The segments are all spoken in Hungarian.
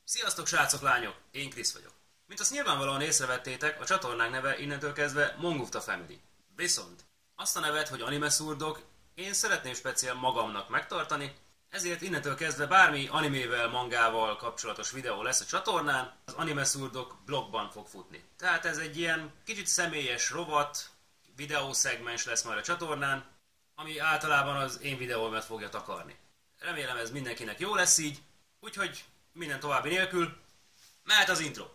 Sziasztok srácok, lányok! Én Krisz vagyok. Mint azt nyilvánvalóan észrevettétek, a csatornánk neve innentől kezdve Mongufta Family. Viszont azt a nevet, hogy anime szurdok, én szeretném speciál magamnak megtartani, ezért innentől kezdve bármi animével, mangával kapcsolatos videó lesz a csatornán, az anime szurdok blogban fog futni. Tehát ez egy ilyen kicsit személyes rovat, videószegmens lesz majd a csatornán, ami általában az én videóimat fogja takarni. Remélem ez mindenkinek jó lesz így, úgyhogy minden további nélkül, mehet az intro!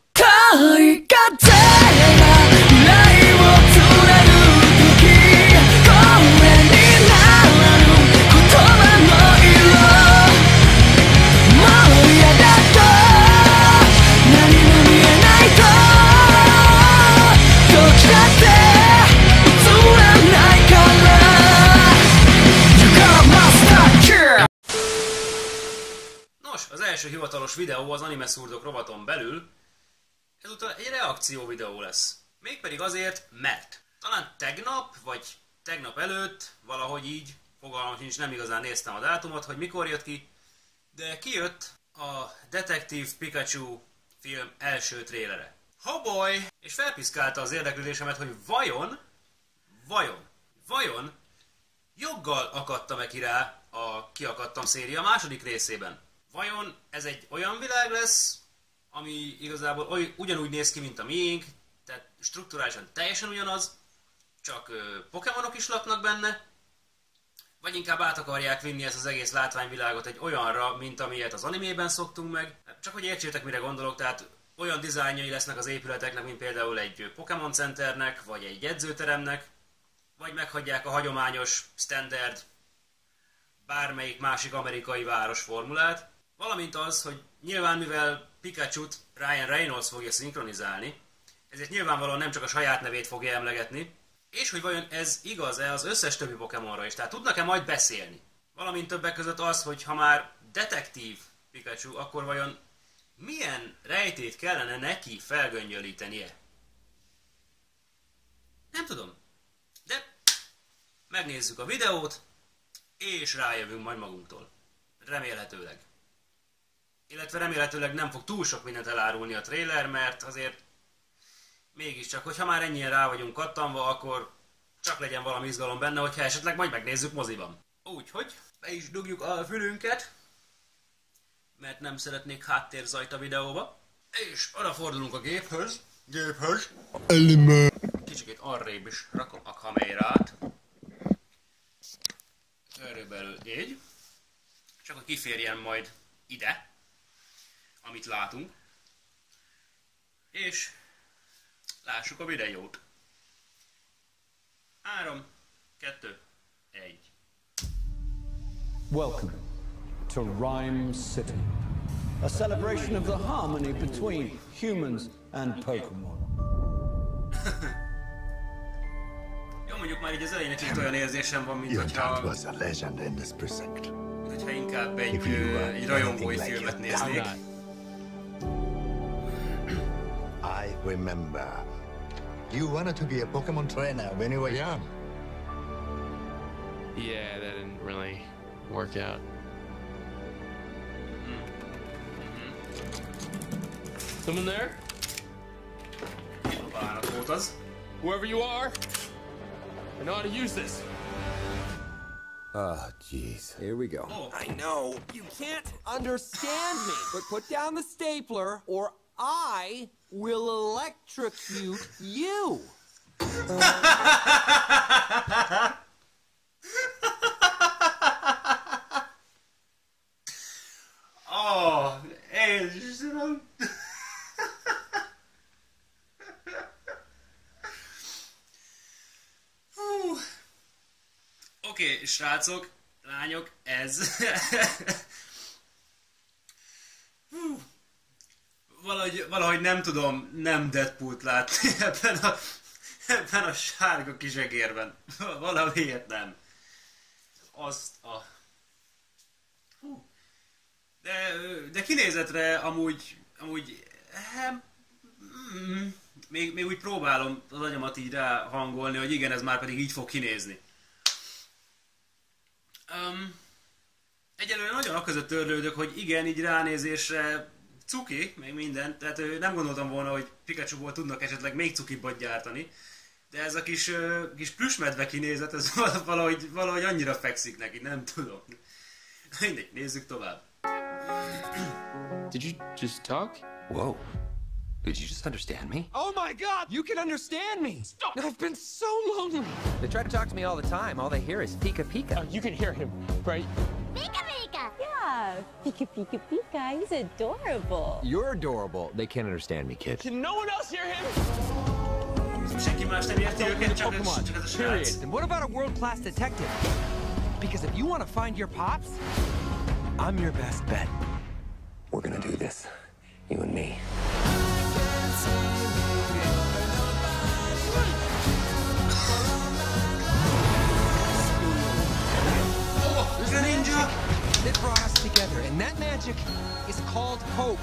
Nos, az első hivatalos videó az anime szurdok rovaton belül, ezúttal egy reakció videó lesz. Mégpedig azért, mert talán tegnap, vagy tegnap előtt, valahogy így, fogalmam sincs, nem igazán néztem a dátumot, hogy mikor jött ki, de kijött a Detective Pikachu film első trélere. Oh boy! És felpiszkálta az érdeklődésemet, hogy vajon joggal akadtam-e ki rá a Kiakadtam széria második részében. Vajon ez egy olyan világ lesz, ami igazából ugyanúgy néz ki, mint a miénk, tehát strukturálisan teljesen ugyanaz, csak Pokémonok is laknak benne, vagy inkább át akarják vinni ezt az egész látványvilágot egy olyanra, mint amilyet az animében szoktunk meg. Csak hogy értsétek, mire gondolok, tehát olyan dizájnjai lesznek az épületeknek, mint például egy Pokémon Centernek, vagy egy edzőteremnek, vagy meghagyják a hagyományos, standard, bármelyik másik amerikai város formulát. Valamint az, hogy nyilván mivel Pikachut Ryan Reynolds fogja szinkronizálni, ezért nyilvánvalóan nem csak a saját nevét fogja emlegetni, és hogy vajon ez igaz-e az összes többi Pokémonra is, tehát tudnak-e majd beszélni. Valamint többek között az, hogy ha már detektív Pikachu, akkor vajon milyen rejtét kellene neki felgöngyölítenie? Nem tudom, de megnézzük a videót, és rájövünk majd magunktól. Remélhetőleg. Illetve remélhetőleg nem fog túl sok mindent elárulni a trailer, mert azért mégiscsak, hogyha már ennyien rá vagyunk kattanva, akkor csak legyen valami izgalom benne, hogyha esetleg majd megnézzük moziban. Úgyhogy be is dugjuk a fülünket, mert nem szeretnék háttérzajt a videóba. És odafordulunk a géphöz. Kicsikét arrébb is rakom a kamerát. Körülbelül így. Csak hogy kiférjen majd ide, amit látunk. És lássuk a videót. 3, 2, 1. Welcome to Rhyme City, a celebration of the harmony between humans and Pokemon. Jó, mondjuk már így az elején egy olyan érzésem van, mint hogyha inkább egy rajongói filmet néznék. I remember. You wanted to be a Pokemon trainer when you were young. Yeah, that didn't really work out. Someone there? Bánat volt az. Whoever you are, I know how to use this. Oh, jeez. Here we go. Oh. I know. You can't understand me. But put down the stapler or I will electrocute you. Oh, Istenem. Oké, srácok, lányok, ez... Valahogy nem tudom nem Deadpoolt látni ebben a sárga kis egérben. Valamiért nem. Azt a... De kinézetre amúgy még úgy próbálom az agyamat így ráhangolni, hogy igen, ez már pedig így fog kinézni. Egyelőre nagyon aközött törlődök, hogy igen, így ránézésre cuki, meg minden, tehát nem gondoltam volna, hogy Pikachuból tudnak esetleg még cukibbat gyártani, de ez a kis plüsmedve kinézet, ez valahogy annyira fekszik neki, nem tudom. Mindegy, nézzük tovább. Did you just talk? Whoa. Did you just understand me? Oh my god! You can understand me! Stop! I've been so lonely! They try to talk to me all the time. All they hear is Pika Pika. You can hear him, right? Pika Pika! Yeah, Pika Pika Pika. He's adorable. You're adorable. They can't understand me, kid. Can no one else hear him? Senki más nem érti őket, csak ez a srác. And what about a world-class detective? Because if you want to find your pops, I'm your best bet. We're gonna do this. You and me. Oh, there's a ninja! That brought us together, and that magic is called hope.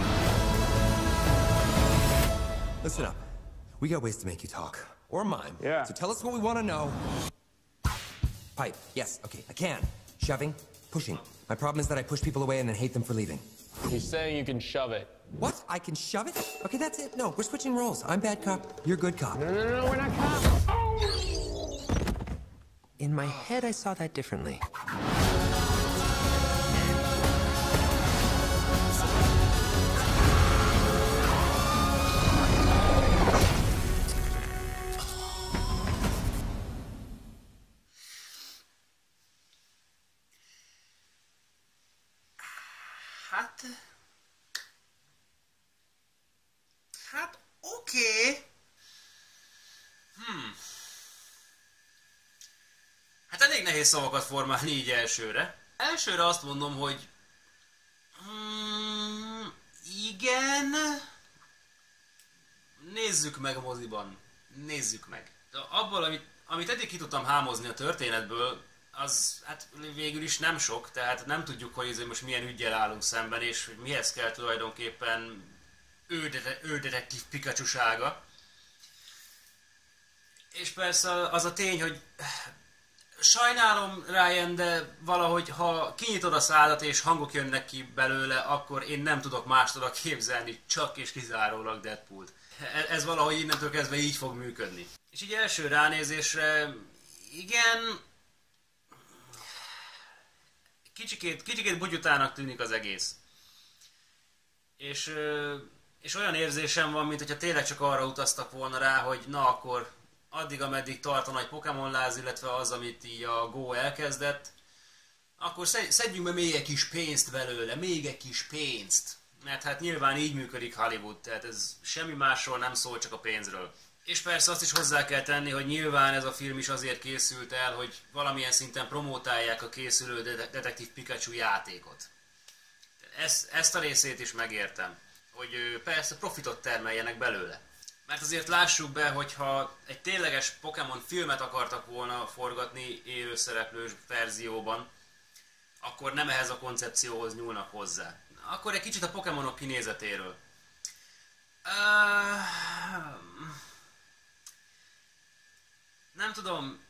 Listen up. We got ways to make you talk. Or mime. Yeah. So tell us what we want to know. Pipe. Yes. Okay. I can. Shoving. Pushing. My problem is that I push people away and then hate them for leaving. He's saying you can shove it. What? I can shove it? Okay, that's it. No, we're switching roles. I'm bad cop. You're good cop. No, we're not cops. In my head, I saw that differently. Hát oké. Hát elég nehéz szavakat formálni így elsőre. Elsőre azt mondom, hogy igen. Nézzük meg a moziban. Nézzük meg. De abból, amit eddig ki tudtam hámozni a történetből, az hát végül is nem sok, tehát nem tudjuk, hogy most milyen üggyel állunk szemben, és hogy mihez kell tulajdonképpen ő detektív Pikachu-sága. És persze az a tény, hogy sajnálom, Ryan, de valahogy ha kinyitod a szádat és hangok jönnek ki belőle, akkor én nem tudok mást oda képzelni, csak és kizárólag Deadpoolt. Ez valahogy innentől kezdve így fog működni. És így első ránézésre, igen, kicsikét bugyutának tűnik az egész. És olyan érzésem van, mintha tényleg csak arra utaztak volna rá, hogy na akkor addig, ameddig tart a nagy Pokémon láz, illetve az, amit így a Go elkezdett, akkor szedjünk be még egy kis pénzt belőle, még egy kis pénzt. Mert hát nyilván így működik Hollywood, tehát ez semmi másról nem szól, csak a pénzről. És persze azt is hozzá kell tenni, hogy nyilván ez a film is azért készült el, hogy valamilyen szinten promótálják a készülő Detektív Pikachu játékot. Ezt a részét is megértem, hogy persze profitot termeljenek belőle. Mert azért lássuk be, hogyha egy tényleges Pokémon filmet akartak volna forgatni élőszereplős verzióban, akkor nem ehhez a koncepcióhoz nyúlnak hozzá. Akkor egy kicsit a Pokémonok kinézetéről. Nem tudom.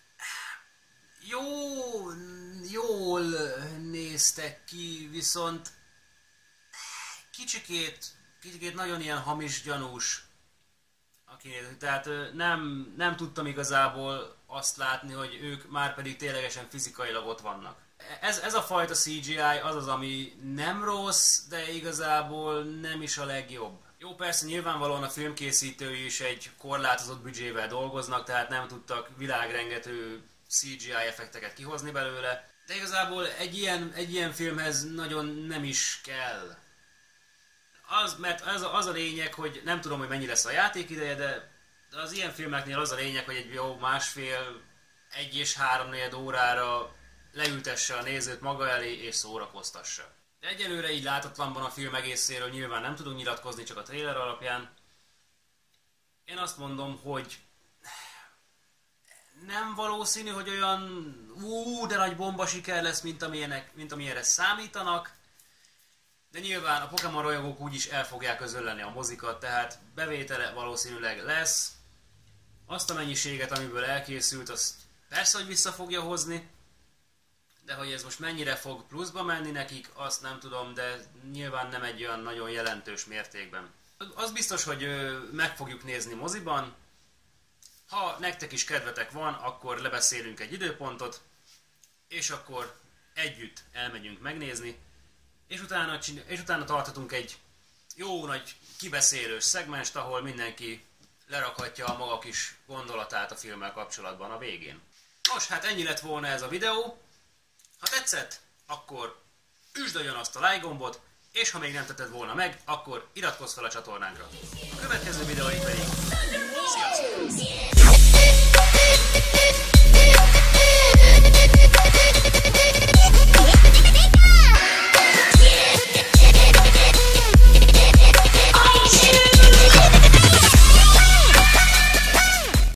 Jól néztek ki, viszont kicsikét nagyon ilyen hamis, gyanús. Tehát nem tudtam igazából azt látni, hogy ők már pedig ténylegesen fizikailag ott vannak. Ez a fajta CGI az, ami nem rossz, de igazából nem is a legjobb. Jó, persze nyilvánvalóan a filmkészítői is egy korlátozott büdzsével dolgoznak, tehát nem tudtak világrengető CGI effekteket kihozni belőle, de igazából egy ilyen filmhez nagyon nem is kell. Mert az a lényeg, hogy nem tudom, hogy mennyi lesz a játékideje, de az ilyen filmeknél az a lényeg, hogy egy jó 1,5 és 3/4 órára leültesse a nézőt maga elé és szórakoztassa. De egyelőre így látatlanban a film egészéről nyilván nem tudunk nyilatkozni, csak a trailer alapján. Én azt mondom, hogy nem valószínű, hogy olyan de nagy bomba siker lesz, mint amilyenre számítanak. De nyilván a Pokémon rajongók úgyis el fogják közölleni a mozikat, tehát bevétele valószínűleg lesz. Azt a mennyiséget, amiből elkészült, azt persze, hogy vissza fogja hozni. De hogy ez most mennyire fog pluszba menni nekik, azt nem tudom, de nyilván nem egy olyan nagyon jelentős mértékben. Az biztos, hogy meg fogjuk nézni moziban. Ha nektek is kedvetek van, akkor lebeszélünk egy időpontot, és akkor együtt elmegyünk megnézni, és utána tartatunk egy jó nagy kibeszélős szegmenst, ahol mindenki lerakhatja a maga kis gondolatát a filmmel kapcsolatban a végén. Nos, hát ennyi lett volna ez a videó. Ha tetszett, akkor üsdöljön azt a like gombot, és ha még nem tetted volna meg, akkor iratkozz fel a csatornánkra. A következő videóink pedig... Sziasztok!